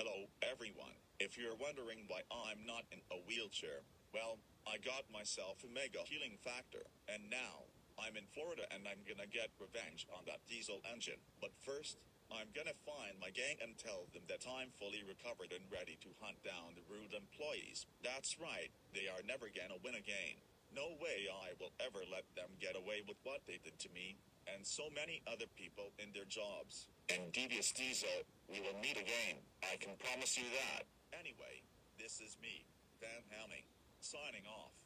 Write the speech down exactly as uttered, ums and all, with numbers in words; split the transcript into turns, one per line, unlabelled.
Hello, everyone. If you're wondering why I'm not in a wheelchair, well, I got myself a mega healing factor, and now I'm in Florida and I'm gonna get revenge on that diesel engine. But first, I'm gonna find my gang and tell them that I'm fully recovered and ready to hunt down the rude employees. That's right, they are never gonna win again. No way I will ever let them get away with what they did to me, and so many other people in their jobs. And Devious Diesel, we will meet again. I can promise you that. Anyway, this is me, Van Helming, signing off.